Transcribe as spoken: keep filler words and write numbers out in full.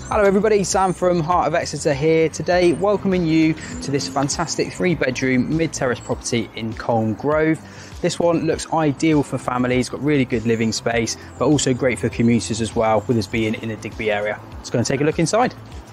Hello everybody, Sam from Heart of Exeter here today, welcoming you to this fantastic three bedroom mid-terrace property in Colne Grove. This one looks ideal for families, got really good living space, but also great for commuters as well, with us being in the Digby area. Let's go and take a look inside.